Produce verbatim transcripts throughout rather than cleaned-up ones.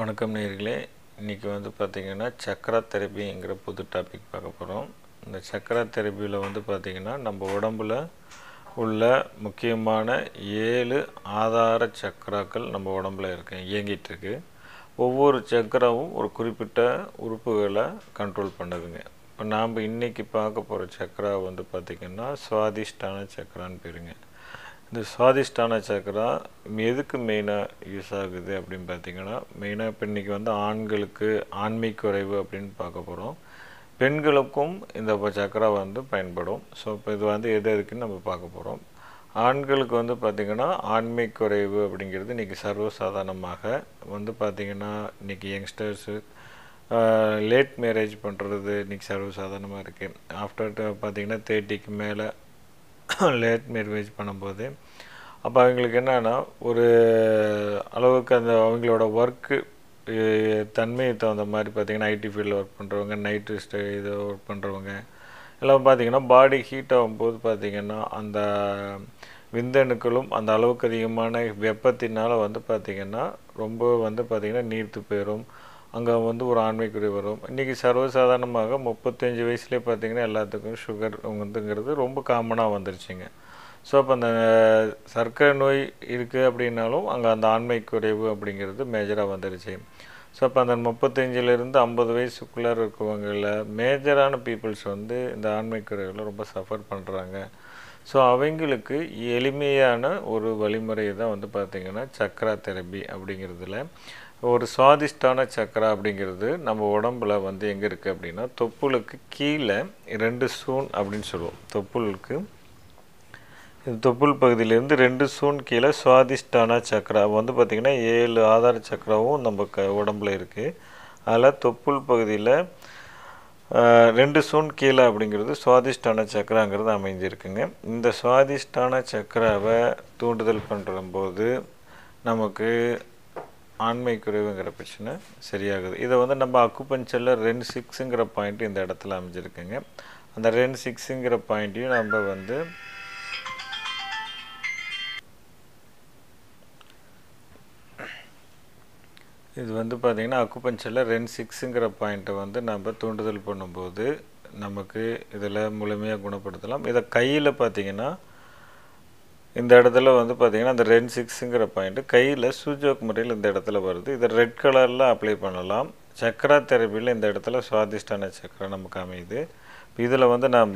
வணக்கம் நேயர்களே, இன்றைக்கி வந்து பார்த்திங்கன்னா சக்கரா தெரபிங்கிற புது டாபிக் பார்க்க போகிறோம். இந்த சக்கரா தெரபியில் வந்து பார்த்திங்கன்னா நம்ம உடம்பில் உள்ள முக்கியமான ஏழு ஆதார சக்கராக்கள் நம்ம உடம்பில் இருக்கு இயங்கிட்டுருக்கு. ஒவ்வொரு சக்கராவும் ஒரு குறிப்பிட்ட உறுப்புகளை கண்ட்ரோல் பண்ணுதுங்க. இப்போ நாம் இன்றைக்கி பார்க்க போகிற சக்கரா வந்து பார்த்திங்கன்னா சுவாதிஷ்டான சக்கரான்னு பேருங்க. இந்த சுவாதிஷ்டான சக்கரா எதுக்கு மெயினாக யூஸ் ஆகுது அப்படின்னு பார்த்திங்கன்னா, மெயினாக இப்போ இன்றைக்கி வந்து ஆண்களுக்கு ஆண்மை குறைவு அப்படின்னு பார்க்க போகிறோம். பெண்களுக்கும் இந்த சக்கரா வந்து பயன்படும். ஸோ இப்போ இது வந்து எது எதுக்குன்னு நம்ம பார்க்க போகிறோம். ஆண்களுக்கு வந்து பார்த்திங்கன்னா ஆண்மை குறைவு அப்படிங்கிறது இன்றைக்கி சர்வசாதாரணமாக வந்து பார்த்திங்கன்னா இன்றைக்கி யங்ஸ்டர்ஸு லேட் மேரேஜ் பண்ணுறது இன்றைக்கி சர்வசாதாரணமாக இருக்குது. ஆஃப்டர் பார்த்திங்கன்னா தேர்ட்டிக்கு மேலே லேட் மேரேஜ் பண்ணும்போது அப்போ அவங்களுக்கு என்னென்னா ஒரு அளவுக்கு அந்த அவங்களோட ஒர்க்கு தன்மையை தகுந்த மாதிரி பார்த்திங்கன்னா ஐடி ஃபீல்டில் ஒர்க் பண்ணுறவங்க, நைட்டு ஸ்டே இது ஒர்க் பண்ணுறவங்க எல்லாம் பார்த்திங்கன்னா பாடி ஹீட் ஆகும்போது பார்த்திங்கன்னா அந்த விந்தணுக்களும் அந்த அளவுக்கு அதிகமான வெப்பத்தினால் வந்து பார்த்திங்கன்னா ரொம்ப வந்து பார்த்திங்கன்னா நீர்த்து போயிடும். அங்கே வந்து ஒரு ஆண்மைக்குறி வரும். இன்றைக்கி சர்வசாதாரணமாக முப்பத்தஞ்சு வயசுலேயே பார்த்திங்கன்னா எல்லாத்துக்கும் சுகர் வந்துங்கிறது ரொம்ப காமனாக வந்துருச்சுங்க. ஸோ அப்போ அந்த சர்க்கரை நோய் இருக்குது அப்படின்னாலும் அங்கே அந்த ஆண்மை குறைவு அப்படிங்கிறது மேஜராக வந்துருச்சு. ஸோ அப்போ அந்த முப்பத்தஞ்சிலேருந்து ஐம்பது வயசுக்குள்ளே இருக்கவங்கள மேஜரான பீப்புள்ஸ் வந்து இந்த ஆண்மை குறைவில் ரொம்ப சஃபர் பண்ணுறாங்க. ஸோ அவங்களுக்கு எளிமையான ஒரு வழிமுறை தான் வந்து பார்த்திங்கன்னா சக்கரா தெரபி அப்படிங்கிறதுல ஒரு சுவாதிஷ்டான சக்கரா அப்படிங்கிறது நம்ம உடம்புல வந்து எங்கே இருக்குது அப்படின்னா தொப்புளுக்கு கீழே ரெண்டு சூன் அப்படின்னு சொல்லுவோம். தொப்புளுக்கு இது தொப்புள் பகுதியிலேருந்து ரெண்டு சூன் கீழே சுவாதிஷ்டான சக்கரா வந்து பார்த்திங்கன்னா ஏழு ஆதார சக்கராவும் நம்ம க உடம்புல இருக்குது. அதில் தொப்புள் பகுதியில் ரெண்டு சூன் கீழே அப்படிங்கிறது சுவாதிஷ்டான சக்கராங்கிறது அமைஞ்சிருக்குங்க. இந்த சுவாதிஷ்டான சக்கராவை தூண்டுதல் பண்ணுற போது நமக்கு ஆண்மை குறைவுங்கிற பிரச்சனை சரியாகுது. இதை வந்து நம்ம அக்குபஞ்சரில் ரென் சிக்ஸுங்கிற பாயிண்ட் இந்த இடத்துல அமைஞ்சிருக்குங்க. அந்த ரென் சிக்ஸுங்கிற பாயிண்ட்டையும் நம்ம வந்து இது வந்து பார்த்திங்கன்னா அக்குபஞ்சரில் ரென் சிக்ஸுங்கிற பாயிண்ட்டை வந்து நம்ம தூண்டுதல் பண்ணும்போது நமக்கு இதில் முழுமையாக குணப்படுத்தலாம். இதை கையில் பார்த்திங்கன்னா இந்த இடத்துல வந்து பார்த்திங்கன்னா அந்த ரென் சிக்ஸுங்கிற பாயிண்ட்டு கையில் சூஜோக் முறையில் இந்த இடத்துல வருது. இதை ரெட் கலரில் அப்ளை பண்ணலாம். சக்கரா தெரபியில் இந்த இடத்துல சுவாதிஷ்டான சக்கரா நமக்கு அமையுது. இதில் வந்து நம்ம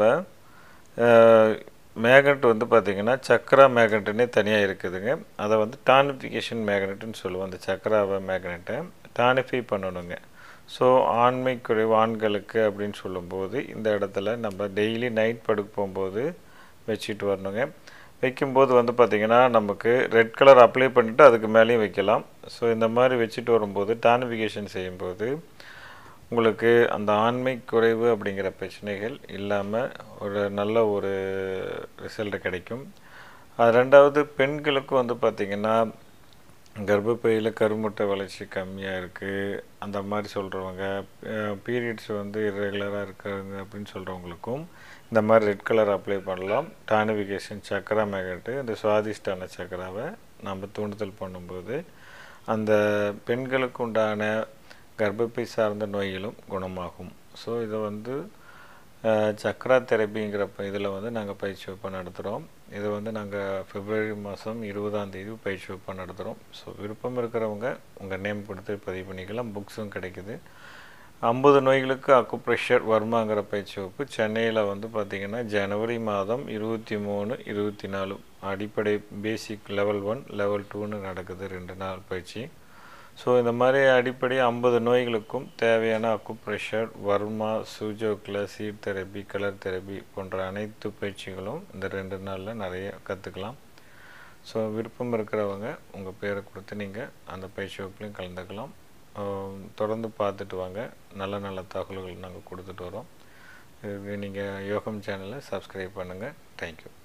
மேக்னெட் வந்து பார்த்திங்கன்னா சக்கரா மேக்னெட்டுன்னே தனியாக இருக்குதுங்க. அதை வந்து டானிஃபிகேஷன் மேக்னெட்டுன்னு சொல்லுவோம். அந்த சக்கராவை மேக்னெட்டை டானிஃபை பண்ணணுங்க. ஸோ ஆண்மை குறைவு ஆண்களுக்கு அப்படின்னு சொல்லும்போது இந்த இடத்துல நம்ம டெய்லி நைட் படுக்க போகும்போது வச்சுட்டு வரணுங்க. வைக்கும்போது வந்து பார்த்திங்கன்னா நமக்கு ரெட் கலர் அப்ளை பண்ணிவிட்டு அதுக்கு மேலேயும் வைக்கலாம். ஸோ இந்த மாதிரி வச்சுட்டு வரும்போது டானிஃபிகேஷன் செய்யும்போது உங்களுக்கு அந்த ஆண்மை குறைவு அப்படிங்கிற பிரச்சனைகள் இல்லாமல் ஒரு நல்ல ஒரு ரிசல்ட் கிடைக்கும். அது ரெண்டாவது பெண்களுக்கு வந்து பார்த்திங்கன்னா கர்ப்பப்பையில் கருமுட்டை வளர்ச்சி கம்மியாக இருக்குது அந்த மாதிரி சொல்கிறவங்க, பீரியட்ஸ் வந்து இர்ரெகுலராக இருக்காங்க அப்படின்னு சொல்கிறவங்களுக்கும் இந்த மாதிரி ரெட் கலர் அப்ளை பண்ணலாம். டானிஃபிகேஷன் சக்கரா மேக்னெட்டு இந்த சுவாதிஷ்டான சக்கராவை நம்ம தூண்டுதல் பண்ணும்போது அந்த பெண்களுக்கு உண்டான கர்ப்பப்பை சார்ந்த நோய்களும் குணமாகும். ஸோ இதை வந்து சக்கரா தெரபிங்கிற இதில் வந்து நாங்கள் பயிற்சி வகுப்பு நடத்துகிறோம். இதை வந்து நாங்கள் பிப்ரவரி மாதம் இருபதாம் தேதி பயிற்சி வகுப்பு நடத்துகிறோம். ஸோ விருப்பம் இருக்கிறவங்க உங்கள் நேம் கொடுத்து பதிவு பண்ணிக்கலாம். புக்ஸும் கிடைக்குது. ஐம்பது நோய்களுக்கு அக்குப்ரெஷர் வர்மாங்கிற பயிற்சி வகுப்பு சென்னையில் வந்து பார்த்திங்கன்னா ஜனவரி மாதம் இருபத்தி மூணு இருபத்தி நாலு அடிப்படை பேசிக் லெவல் ஒன் லெவல் டூன்னு நடக்குது ரெண்டு நாள் பயிற்சி. ஸோ இந்த மாதிரி அடிப்படை ஐம்பது நோய்களுக்கும் தேவையான அக்குப்ரெஷர், வர்மா, சூஜோக்கில் சீட் தெரபி, கலர் தெரபி போன்ற அனைத்து பயிற்சிகளும் இந்த ரெண்டு நாளில் நிறைய கற்றுக்கலாம். ஸோ விருப்பம் இருக்கிறவங்க உங்கள் பேரை கொடுத்து நீங்கள் அந்த பயிற்சி வகுப்புலையும் கலந்துக்கலாம். தொடர்ந்து பார்த்துட்டு வாங்க. நல்ல நல்ல தகவல்கள் நாங்கள் கொடுத்துட்டு வரோம். இதுக்கு நீங்கள் யோகம் சேனலை சப்ஸ்கிரைப் பண்ணுங்கள். தேங்க்யூ.